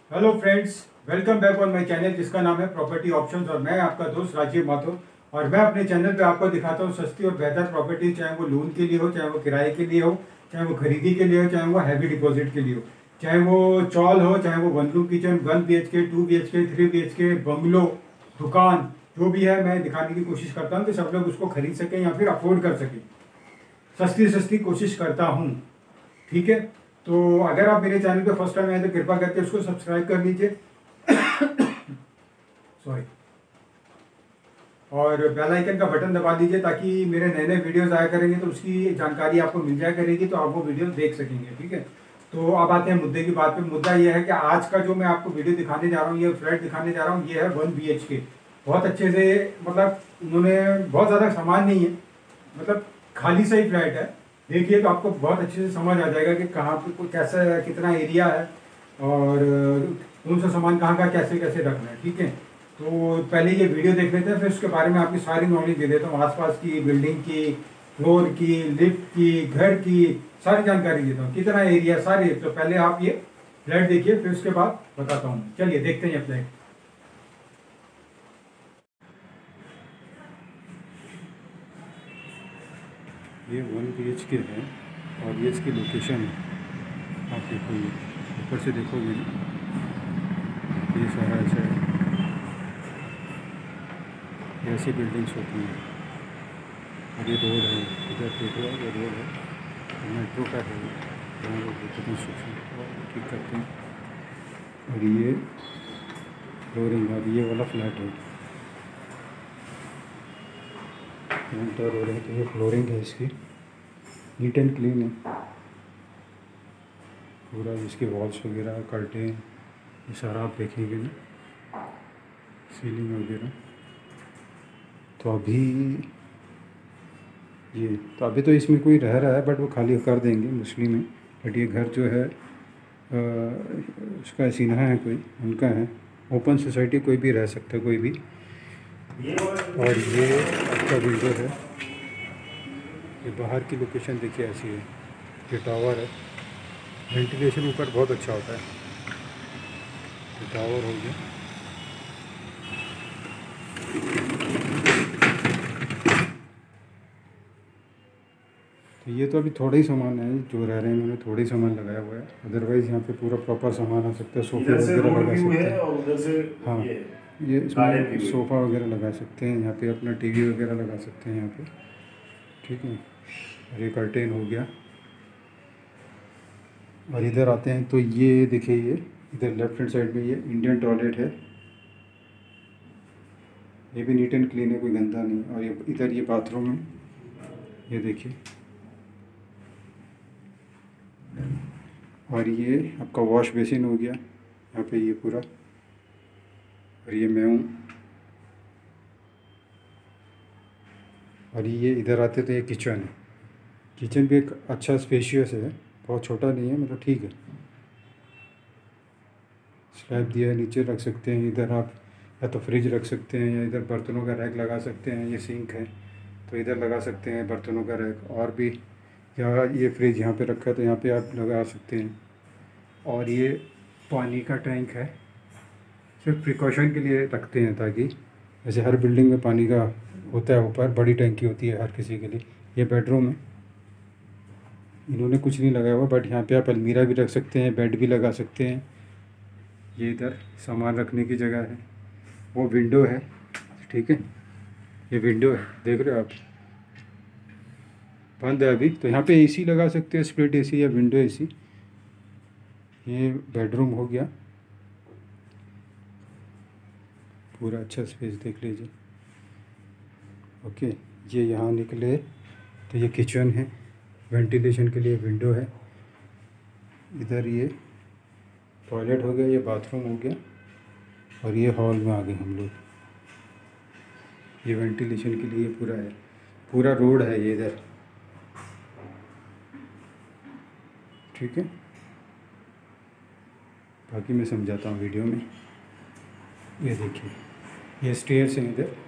Hello friends, welcome back on my channel जिसका नाम है प्रॉपर्टी ऑप्शंस। और मैं आपका दोस्त राजीव माथुर। और मैं अपने चैनल पे आपको दिखाता हूँ सस्ती और बेहतर प्रॉपर्टी, चाहे वो लोन के लिए हो, चाहे वो किराए के लिए हो, चाहे वो खरीदी के लिए हो, चाहे वो हैवी डिपॉजिट के लिए हो, चाहे वो चॉल हो, चाहे वो one room kitchen, 1 BHK, 2 BHK, 3 BHK, bungalow, दुकान, जो भी है मैं दिखाने की कोशिश करता हूँ कि सब लोग उसको खरीद सकें या फिर अफोर्ड कर सकें। सस्ती सस्ती कोशिश करता हूँ। ठीक है, तो अगर आप मेरे चैनल पे फर्स्ट टाइम आए तो कृपया करके उसको सब्सक्राइब कर लीजिए। सॉरी। और बेल आइकन का बटन दबा दीजिए ताकि मेरे नए नए वीडियोस आया करेंगे तो उसकी जानकारी आपको मिल जाया करेगी, तो आप वो वीडियो देख सकेंगे। ठीक है, तो अब आते हैं मुद्दे की बात पे। मुद्दा ये है कि आज का जो मैं आपको वीडियो दिखाने जा रहा हूँ, ये फ्लैट दिखाने जा रहा हूँ, ये है 1 BHK। बहुत अच्छे से, मतलब उन्होंने बहुत ज़्यादा सामान नहीं है, मतलब खाली सा ही फ्लैट है। देखिए तो आपको बहुत अच्छे से समझ आ जाएगा कि कहाँ पे कैसा कितना एरिया है और कौन सा सामान कहाँ का कैसे कैसे रखना है। ठीक है, तो पहले ये वीडियो देख लेते हैं, फिर उसके बारे में आपकी सारी नॉलेज दे देता हूँ। आसपास की बिल्डिंग की, फ्लोर की, लिफ्ट की, घर की सारी जानकारी देता हूँ, कितना एरिया सारी। तो पहले आप ये फ्लैट देखिए, फिर उसके बाद बताता हूँ। चलिए देखते हैं ये फ्लैट। ये 1 BHK है और ये इसकी लोकेशन है। आप देखो, ये ऊपर से देखोगे ना, ये सारा ऐसा है, ये ऐसी बिल्डिंग्स होती हैं। और ये रोड है, इधर देख रहे हो, ये रोड है, मेट्रो का है, जहाँ लोग कंस्ट्रक्शन ठीक करते हैं। और ये फ्लोरिंग, और ये वाला फ्लैट है, फ्रंट रोड है, तो ये फ्लोरिंग है इसकी, नीट एंड क्लीन है पूरा। इसके वॉल्स वगैरह, कर्टेन, ये सारा आप देखेंगे ना, सीलिंग वगैरह। तो अभी तो इसमें कोई रह रहा है, बट वो खाली कर देंगे मुस्लिम में। बट ये घर जो है उसका सीना है, कोई उनका है, ओपन सोसाइटी, कोई भी रह सकता है, कोई भी। और ये आपका विंडो है, ये बाहर की लोकेशन देखिए ऐसी है, ये टावर है, वेंटिलेशन ऊपर बहुत अच्छा होता है। ये टावर हो गया। तो ये तो अभी थोड़ा ही सामान है जो रह रहे हैं, इन्होंने थोड़ा ही सामान लगाया हुआ है, अदरवाइज़ यहाँ पे पूरा प्रॉपर सामान आ सकता है। सोफे वगैरह लगा सकते हैं, और उधर से हाँ, ये इसमें सोफ़ा वगैरह लगा सकते हैं, यहाँ पे अपना टीवी वगैरह लगा सकते हैं यहाँ पे। ठीक है, और ये कर्टेन हो गया। और इधर आते हैं तो ये देखिए, ये इधर लेफ्ट हैंड साइड में ये इंडियन टॉयलेट है, ये भी नीट एंड क्लीन है, कोई गंदा नहीं। और ये इधर ये बाथरूम है, ये देखिए। और ये आपका वॉश बेसिन हो गया यहाँ पे, ये पूरा। और ये मैं हूँ। और ये इधर आते तो ये किचन है, किचन भी एक अच्छा स्पेशियस है, बहुत छोटा नहीं है, मतलब ठीक है। स्लैब दिया है, नीचे रख सकते हैं, इधर आप या तो फ्रिज रख सकते हैं या इधर बर्तनों का रैक लगा सकते हैं। ये सिंक है तो इधर लगा सकते हैं बर्तनों का रैक, और भी। या ये फ्रिज यहाँ पे रखा है तो यहाँ पे आप लगा सकते हैं। और ये पानी का टैंक है, सिर्फ प्रिकॉशन के लिए रखते हैं, ताकि जैसे हर बिल्डिंग में पानी का होता है, ऊपर बड़ी टंकी होती है हर किसी के लिए। ये बेडरूम है, इन्होंने कुछ नहीं लगाया हुआ, बट यहाँ पे आप अलमीरा भी रख सकते हैं, बेड भी लगा सकते हैं। ये इधर सामान रखने की जगह है, वो विंडो है। ठीक है, ये विंडो है, देख रहे हो आप, बंद है अभी। तो यहाँ पे एसी लगा सकते हैं, स्प्लिट एसी या विंडो एसी। ये बेडरूम हो गया, पूरा अच्छा स्पेस देख लीजिए। ओके, ये यहाँ निकले तो ये किचन है, वेंटिलेशन के लिए विंडो है। इधर ये टॉयलेट हो गया, ये बाथरूम हो गया। और ये हॉल में आ गए हम लोग, ये वेंटिलेशन के लिए पूरा है, पूरा रोड है ये इधर। ठीक है, बाकी मैं समझाता हूँ वीडियो में। ये देखिए, ये स्टेयर्स हैं इधर,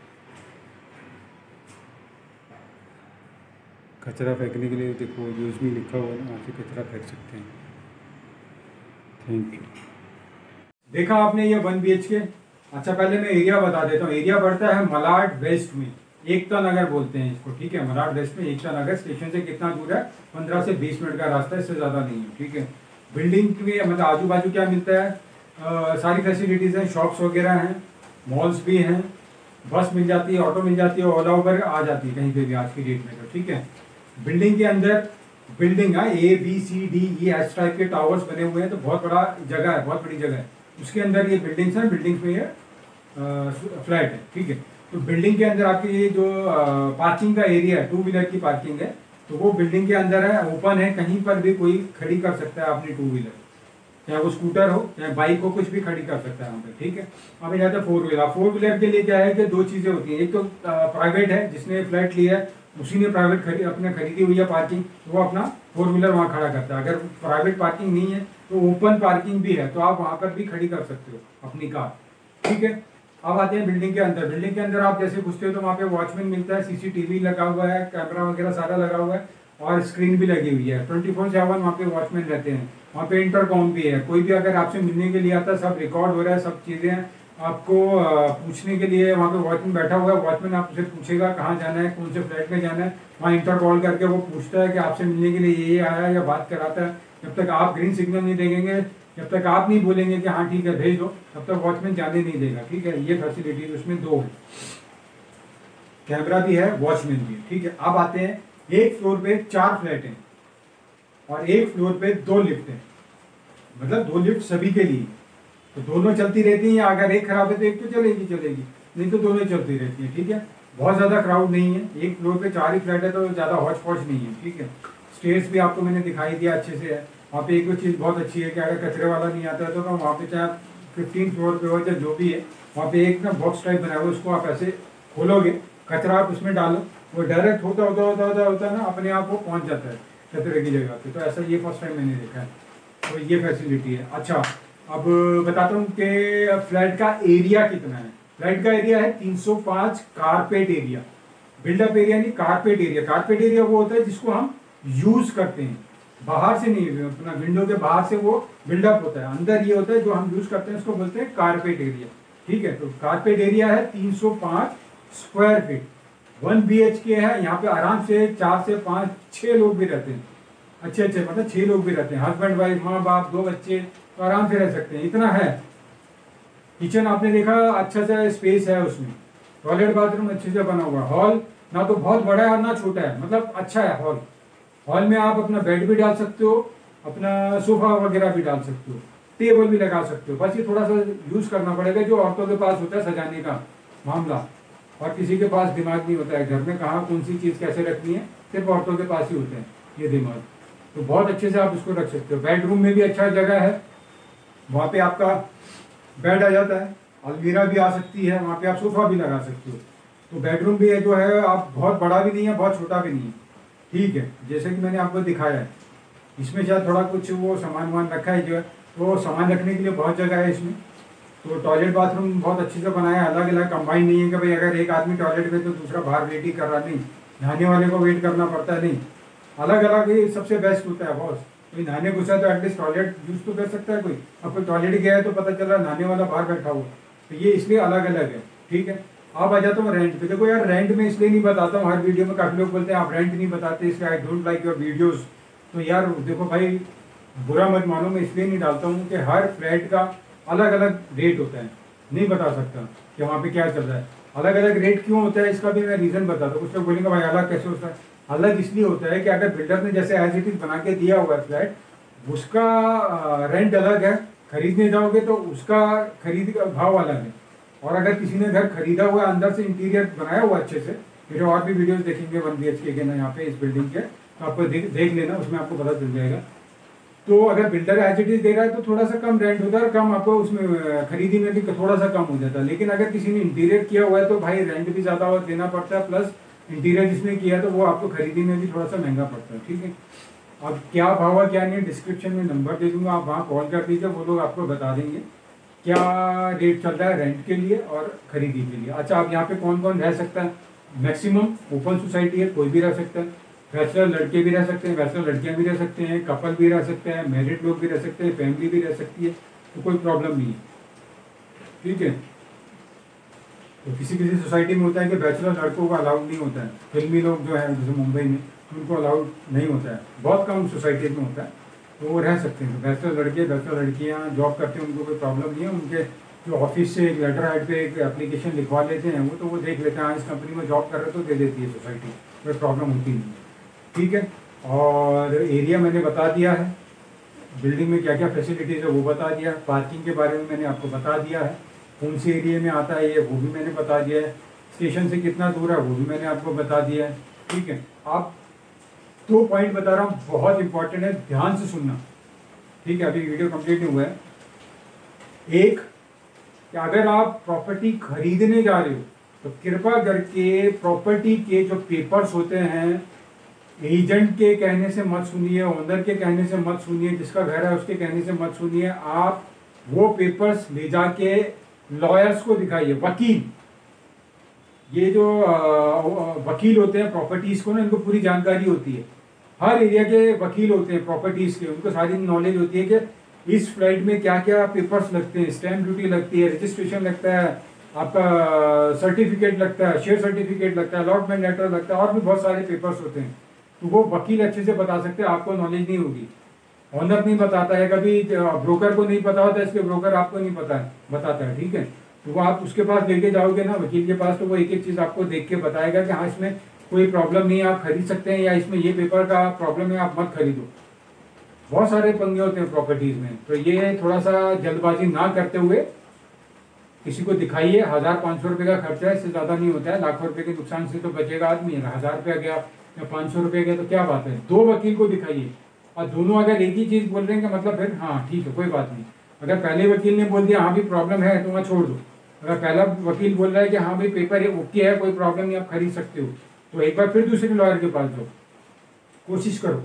कचरा फेंकने के लिए देखो, यूज़ में लिखा हुआ है ना, वहाँ से कचरा फेंक सकते हैं। Thank you. देखा आपने ये 1 BHK। अच्छा पहले मैं एरिया बता देता हूँ। एरिया पड़ता है मलाड वेस्ट में, एकता नगर बोलते हैं इसको, ठीक है। मलाड वेस्ट में एकता नगर स्टेशन से कितना दूर है, 15 से 20 मिनट का रास्ता है, इससे ज़्यादा नहीं है, ठीक है। बिल्डिंग में मतलब आजू बाजू क्या मिलता है, सारी फैसिलिटीज़ हैं, शॉप्स वगैरह हैं, मॉल्स भी हैं, बस मिल जाती है, ऑटो मिल जाती है, ओला उबर आ जाती है कहीं पे भी आज की डेट में, तो ठीक है। बिल्डिंग के अंदर बिल्डिंग है ABCDE इस टाइप के टावर्स बने हुए हैं, तो बहुत बड़ा जगह है, बहुत बड़ी जगह है। उसके अंदर ये बिल्डिंग्स हैं, बिल्डिंग्स में ये फ्लैट है, ठीक है। तो बिल्डिंग के अंदर आपकी ये जो पार्किंग का एरिया है, 2 व्हीलर की पार्किंग है, तो वो बिल्डिंग के अंदर है, ओपन है, कहीं पर भी कोई खड़ी कर सकता है अपनी 2 व्हीलर, चाहे वो स्कूटर हो चाहे बाइक हो, कुछ भी खड़ी कर सकता है वहाँ पे, ठीक है। अब ये जाता है 4 व्हीलर। 4 व्हीलर के लिए क्या है कि 2 चीज़ें होती हैं, एक तो प्राइवेट है, जिसने फ्लैट लिया है उसी ने प्राइवेट अपने खरीदी हुई है पार्किंग, तो वो अपना 4 व्हीलर वहाँ खड़ा करता है। अगर प्राइवेट पार्किंग नहीं है तो ओपन पार्किंग भी है, तो आप वहाँ पर भी खड़ी कर सकते हो अपनी कार, ठीक है। अब आते हैं बिल्डिंग के अंदर। बिल्डिंग के अंदर आप जैसे घुसते हो तो वहाँ पे वॉचमैन मिलता है, CCTV लगा हुआ है, कैमरा वगैरह सारा लगा हुआ है, और स्क्रीन भी लगी हुई है। 24/7 वहाँ पे वॉचमैन रहते हैं। वहाँ पे इंटरकॉम भी है, कोई भी अगर आपसे मिलने के लिए आता है सब रिकॉर्ड हो रहा है, सब चीज़ें आपको पूछने के लिए वहाँ पे वॉचमैन बैठा हुआ है। वॉचमैन आपसे पूछेगा कहाँ जाना है, कौन से फ्लैट में जाना है, वहाँ इंटर कॉल करके वो पूछता है कि आपसे मिलने के लिए ये आया है, या बात कराता है। जब तक आप ग्रीन सिग्नल नहीं देंगे, जब तक आप नहीं बोलेंगे कि हाँ ठीक है भेज दो, तब तक वॉचमैन जाने नहीं देगा, ठीक है। ये फैसिलिटीज उसमें 2 है, कैमरा भी है, वॉचमैन भी है, ठीक है। अब आते हैं, एक फ्लोर पे 4 फ्लैट हैं और एक फ्लोर पे 2 लिफ्ट हैं, मतलब 2 लिफ्ट सभी के लिए, तो दोनों चलती रहती हैं। अगर एक खराब है तो एक तो चलेगी, नहीं तो दोनों चलती रहती हैं, ठीक है। बहुत ज़्यादा क्राउड नहीं है, एक फ्लोर पे 4 ही फ्लैट है, तो ज़्यादा हौच पौच नहीं है, ठीक है। स्टेयर्स भी आपको मैंने दिखाई दिया अच्छे से है। वहाँ पे एक चीज़ बहुत अच्छी है कि अगर कचरे वाला नहीं आता है तो ना वहाँ पे चाहे 15 फ्लोर पे हो चाहे जो भी है, वहाँ पे एक ना बॉक्स टाइप बना हुआ है, उसको आप ऐसे खोलोगे, कचरा आप उसमें डालो, वो डायरेक्ट होता ना अपने आप वो पहुँच जाता है कचरे की जगह पे। तो ऐसा ये फर्स्ट टाइम मैंने देखा है, तो ये फैसिलिटी है। अच्छा अब बताता हूँ कि फ्लैट का एरिया कितना है। फ्लैट का एरिया है 305 कारपेट एरिया, बिल्डअप एरिया नहीं, कारपेट एरिया। कारपेट एरिया वो होता है जिसको हम यूज करते हैं, बाहर से नहीं, अपना विंडो के बाहर से वो बिल्डअप होता है, अंदर ये होता है जो हम यूज करते हैं, उसको बोलते हैं कारपेट एरिया, ठीक है। तो कारपेट एरिया है 305 स्क्वायर फीट। 1 BHK है, यहाँ पे आराम से 4 से 5 6 लोग भी रहते हैं, अच्छे मतलब 6 लोग भी रहते हैं, हस्बैंड वाइफ, माँ बाप, 2 बच्चे, तो आराम से रह सकते हैं, इतना है। किचन आपने देखा, अच्छा सा स्पेस है उसमें, टॉयलेट बाथरूम अच्छे से बना हुआ है, हॉल ना तो बहुत बड़ा है और ना छोटा है, मतलब अच्छा है हॉल। हॉल में आप अपना बेड भी डाल सकते हो, अपना सोफा वगैरह भी डाल सकते हो, टेबल भी लगा सकते हो। बस ये थोड़ा सा यूज करना पड़ेगा, जो औरतों के पास होता है सजाने का मामला, और किसी के पास दिमाग नहीं होता है घर में, कहाँ कौन सी चीज़ कैसे रखनी है, सिर्फ औरतों के पास ही होते हैं ये दिमाग। तो बहुत अच्छे से आप उसको रख सकते हो। बेडरूम में भी अच्छा जगह है, वहाँ पे आपका बेड आ जाता है, अलमीरा भी आ सकती है, वहाँ पे आप सोफा भी लगा सकते हो। तो बेडरूम भी है जो है, आप बहुत बड़ा भी नहीं है बहुत छोटा भी नहीं है, ठीक है, जैसे कि मैंने आपको दिखाया है। इसमें शायद थोड़ा कुछ वो सामान वामान रखा है जो है, तो सामान रखने के लिए बहुत जगह है इसमें। तो टॉयलेट बाथरूम बहुत अच्छे से बनाया है, अलग अलग कंबाइन नहीं है कि भाई अगर एक आदमी टॉयलेट में तो दूसरा बाहर वेट ही कर रहा, नहीं, नहाने वाले को वेट करना पड़ता है, नहीं, अलग अलग ही सबसे बेस्ट होता है बॉस। कोई नहाने घुसा तो एटलीस्ट टॉयलेट यूज तो कर सकता है कोई, अब कोई टॉयलेट गया है तो पता चल रहा है नहाने वाला बाहर बैठा हुआ, तो ये इसलिए अलग अलग है, ठीक है। अब आ जाता हूँ रेंट पे। देखो यार, रेंट में इसलिए नहीं बताता हूँ, हर वीडियो में काफ़ी लोग बोलते हैं आप रेंट नहीं बताते, इसलिए I don't like your videos. तो यार देखो भाई, बुरा मत मानो, मैं इसलिए नहीं डालता हूँ कि हर फ्लैट का अलग अलग रेट होता है, नहीं बता सकता कि वहाँ पे क्या चल रहा है। अलग अलग रेट क्यों होता है इसका भी मैं रीज़न बताता हूँ। कुछ लोग बोलेंगे भाई अलग कैसे होता है, अलग इसलिए होता है कि अगर बिल्डर ने जैसे एज इट इज बना के दिया हुआ है फ्लैट, उसका रेंट अलग है, खरीदने जाओगे तो उसका खरीद का भाव अलग है। और अगर किसी ने घर खरीदा हुआ है, अंदर से इंटीरियर बनाया हुआ अच्छे से, मेरे और भी वीडियोस देखेंगे 1 BHK के ना यहाँ पे इस बिल्डिंग के, तो आपको देख लेना, उसमें आपको पता चल जाएगा। तो अगर बिल्डर एज इट इज दे रहा है तो थोड़ा सा कम रेंट होता है, कम आपको उसमें खरीदी में भी थोड़ा सा कम हो जाता है। लेकिन अगर किसी ने इंटीरियर किया हुआ है तो भाई रेंट भी ज़्यादा देना पड़ता है, प्लस इंटीरियर जिसने किया है तो वो आपको खरीदी में भी थोड़ा सा महंगा पड़ता है, ठीक है। अब क्या भाव है क्या नहीं, डिस्क्रिप्शन में नंबर दे दूंगा, आप वहाँ कॉल कर दीजिए, वो लोग आपको बता देंगे क्या रेट चल रहा है रेंट के लिए और खरीदी के लिए। अच्छा, अब यहाँ पे कौन कौन रह सकता है, मैक्सिमम ओपन सोसाइटी है, कोई भी रह सकता है, बैचलर लड़के भी रह सकते हैं, बैचलर लड़कियाँ भी रह सकते हैं, कपल भी रह सकते हैं, मैरिड लोग भी रह सकते हैं, फैमिली भी रह सकती है, तो कोई प्रॉब्लम नहीं है। ठीक है। तो किसी किसी सोसाइटी में होता है कि बैचलर लड़कों का अलाउड नहीं होता है, फिल्मी लोग जो है जैसे मुंबई में उनको अलाउड नहीं होता है, बहुत कम सोसाइटीज में होता है, तो वो रह सकते हैं। तो बैचलर लड़के बैचलर लड़कियाँ जॉब करते हैं, उनको कोई प्रॉब्लम नहीं है। उनके जो ऑफिस से एक लेटर हेड पे एक एप्लीकेशन लिखवा लेते हैं वो, तो वो देख लेते हैं हाँ इस कंपनी में जॉब कर रहे तो दे देती है सोसाइटी, कोई प्रॉब्लम होती नहीं है, ठीक है। और एरिया मैंने बता दिया है, बिल्डिंग में क्या क्या फैसिलिटीज़ है वो बता दिया, पार्किंग के बारे में मैंने आपको बता दिया है, कौन सी एरिया में आता है ये वो भी मैंने बता दिया है, स्टेशन से कितना दूर है वो भी मैंने आपको बता दिया है, ठीक है। आप 2 पॉइंट बता रहा हूँ, बहुत इंपॉर्टेंट है, ध्यान से सुनना, ठीक है। अभी वीडियो कंप्लीट नहीं हुआ है। एक कि अगर आप प्रॉपर्टी खरीदने जा रहे हो तो कृपया करके प्रॉपर्टी के जो पेपर्स होते हैं एजेंट के कहने से मत सुनिए, ओनर के कहने से मत सुनिए, जिसका घर है उसके कहने से मत सुनिए। आप वो पेपर्स ले जाके लॉयर्स को दिखाइए, वकील, ये जो वकील होते हैं प्रॉपर्टीज को ना, इनको पूरी जानकारी होती है, हर एरिया के वकील होते हैं प्रॉपर्टीज के, उनको सारी नॉलेज होती है कि इस फ्लाइट में क्या क्या पेपर्स लगते हैं, स्टैम्प ड्यूटी लगती है, रजिस्ट्रेशन लगता है, आपका सर्टिफिकेट लगता है, शेयर सर्टिफिकेट लगता है, अलॉटमेंट लेटर लगता है, और भी बहुत सारे पेपर्स होते हैं। तो वो वकील अच्छे से बता सकते हैं, आपको नॉलेज नहीं होगी, ऑनर नहीं बताता है, कभी ब्रोकर को नहीं पता होता है, इसके ब्रोकर आपको नहीं पता है बताता है, ठीक है। तो वो आप उसके पास लेके जाओगे ना वकील के पास, तो वो एक एक चीज़ आपको देख के बताएगा कि हाँ इसमें कोई प्रॉब्लम नहीं है, आप खरीद सकते हैं, या इसमें ये पेपर का प्रॉब्लम है आप मत खरीदो। बहुत सारे पंगे होते हैं प्रॉपर्टीज में, तो ये थोड़ा सा जल्दबाजी ना करते हुए किसी को दिखाइए। 1000-500 रुपये का खर्चा है, इससे ज़्यादा नहीं होता है, लाखों रुपए के नुकसान से तो बचेगा आदमी। 1000 रुपया गया या 500 रुपये गया तो क्या बात है, 2 वकील को दिखाइए, और दोनों अगर एक ही चीज़ बोल रहे हैं कि मतलब फिर हाँ ठीक है कोई बात नहीं। अगर पहले वकील ने बोल दिया हाँ भी प्रॉब्लम है तो वहाँ छोड़ दो, अगर पहला वकील बोल रहा है कि हाँ भाई पेपर ओके है कोई प्रॉब्लम नहीं आप खरीद सकते हो, तो एक बार फिर दूसरे लॉयर के पास जाओ, कोशिश करो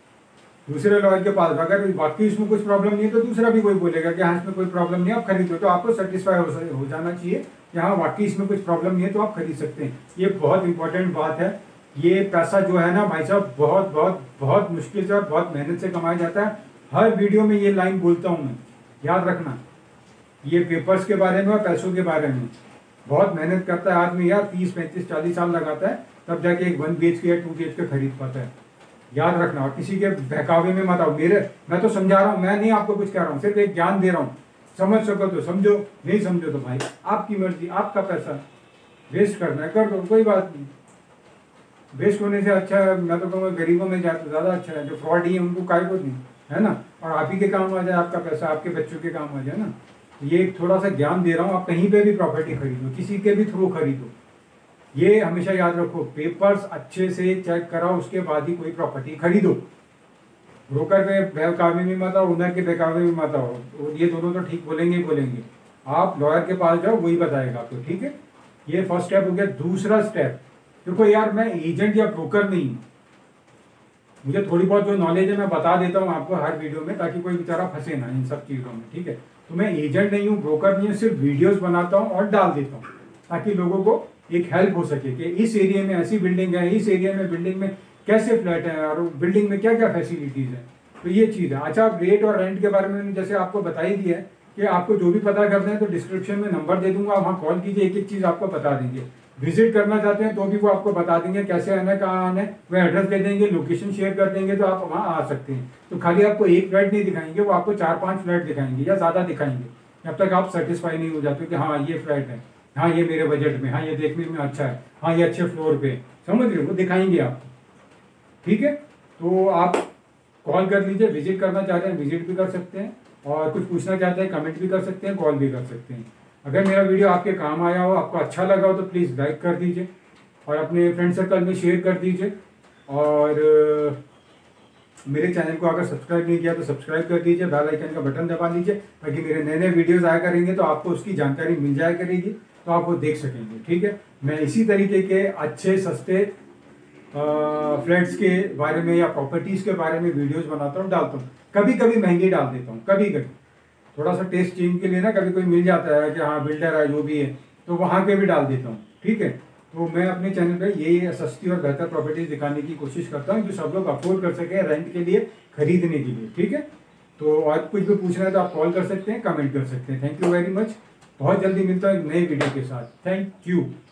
दूसरे लॉयर के पास। अगर वाकई इसमें कुछ प्रॉब्लम नहीं है तो दूसरा भी कोई बोलेगा कि हाँ इसमें कोई प्रॉब्लम नहीं है आप खरीदो, तो आपको सेटिस्फाई हो जाना चाहिए कि हाँ वाकई इसमें कुछ प्रॉब्लम नहीं है तो आप खरीद सकते हैं। ये बहुत इंपॉर्टेंट बात है। ये पैसा जो है ना भाई साहब बहुत बहुत बहुत मुश्किल से और बहुत मेहनत से कमाया जाता है। हर वीडियो में ये लाइन बोलता हूँ मैं, याद रखना, ये पेपर्स के बारे में और पैसों के बारे में। बहुत मेहनत करता है आदमी यार, 30, 35, 40 साल लगाता है तब जाके एक 1 BHK या 2 BHK खरीद पाता है, याद रखना। और किसी के बहकावे में मत आओ, मैं तो समझा रहा हूँ, मैं नहीं आपको कुछ कह रहा हूँ, सिर्फ एक ज्ञान दे रहा हूँ। समझ सको तो समझो, नहीं समझो तो भाई आपकी मर्जी, आपका पैसा वेस्ट करना है कर दो, कोई बात नहीं। वेस्ट होने से अच्छा है, मैं तो कहूँगा गरीबों में जाए तो ज़्यादा अच्छा है, जो फ्रॉड ही है उनको काय को नहीं, है ना। और आप ही के काम आ जाए आपका पैसा, आपके बच्चों के काम आ जाए ना। ये थोड़ा सा ज्ञान दे रहा हूँ, आप कहीं पे भी प्रॉपर्टी खरीदो, किसी के भी थ्रू खरीदो, ये हमेशा याद रखो, पेपर्स अच्छे से चेक कराओ उसके बाद ही कोई प्रॉपर्टी खरीदो। ब्रोकर के बहकावे में मत आओ, ओनर के बहकावे में मत आओ, ये दोनों तो ठीक बोलेंगे ही बोलेंगे। आप लॉयर के पास जाओ, वही बताएगा आपको, ठीक है। ये फर्स्ट स्टेप हो गया। दूसरा स्टेप, देखो यार मैं एजेंट या ब्रोकर नहीं, मुझे थोड़ी बहुत जो नॉलेज है मैं बता देता हूँ आपको हर वीडियो में, ताकि कोई बेचारा फंसे ना इन सब चीज़ों में, ठीक है। तो मैं एजेंट नहीं हूँ, ब्रोकर नहीं हूँ, सिर्फ वीडियोस बनाता हूँ और डाल देता हूँ ताकि लोगों को एक हेल्प हो सके कि इस एरिया में ऐसी बिल्डिंग है, इस एरिया में बिल्डिंग में कैसे फ्लैट है और बिल्डिंग में क्या क्या फैसिलिटीज़ है, तो ये चीज़ है। अच्छा, रेट और रेंट के बारे में जैसे आपको बता ही दिया है कि आपको जो भी पता करना है तो डिस्क्रिप्शन में नंबर दे दूंगा, वहाँ कॉल कीजिए, एक एक चीज़ आपको बता देंगे। विजिट करना चाहते हैं तो भी वो आपको बता देंगे कैसे आना है, कहाँ आना है, वह एड्रेस दे देंगे, लोकेशन शेयर कर देंगे, तो आप वहाँ आ सकते हैं। तो खाली आपको एक फ्लैट नहीं दिखाएंगे, वो आपको 4-5 फ्लैट दिखाएंगे या ज़्यादा दिखाएंगे, जब तक आप सेटिस्फाई नहीं हो जाते कि हाँ ये फ्लैट है, हाँ ये मेरे बजट में, हाँ ये देखने में अच्छा है, हाँ ये अच्छे फ्लोर पे, समझ रहे हो, वो दिखाएंगे आपको, ठीक है। तो आप कॉल कर लीजिए, विजिट करना चाहते हैं विजिट भी कर सकते हैं, और कुछ पूछना चाहते हैं कमेंट भी कर सकते हैं, कॉल भी कर सकते हैं। अगर मेरा वीडियो आपके काम आया हो, आपको अच्छा लगा हो, तो प्लीज़ लाइक कर दीजिए और अपने फ्रेंड सर्कल में शेयर कर दीजिए। और मेरे चैनल को अगर सब्सक्राइब नहीं किया तो सब्सक्राइब कर दीजिए, बेल आइकन का बटन दबा दीजिए, ताकि मेरे नए नए वीडियोज़ आया करेंगे तो आपको उसकी जानकारी मिल जाया करेगी, तो आप वो देख सकेंगे, ठीक है। मैं इसी तरीके के अच्छे सस्ते फ्लैट्स के बारे में या प्रॉपर्टीज़ के बारे में वीडियोस बनाता हूँ, डालता हूँ। कभी कभी महंगी डाल देता हूँ, कभी कभी थोड़ा सा टेस्ट चेंज के लिए ना, कभी कोई मिल जाता है कि हाँ बिल्डर है जो भी है, तो वहाँ के भी डाल देता हूँ, ठीक है। तो मैं अपने चैनल पे यही सस्ती और बेहतर प्रॉपर्टीज़ दिखाने की कोशिश करता हूँ जो सब लोग अफोर्ड कर सकें रेंट के लिए, खरीदने के लिए, ठीक है। तो आज कुछ भी पूछना है तो आप कॉल कर सकते हैं, कमेंट कर सकते हैं। Thank you very much. बहुत जल्दी मिलता हूँ एक नई वीडियो के साथ। Thank you.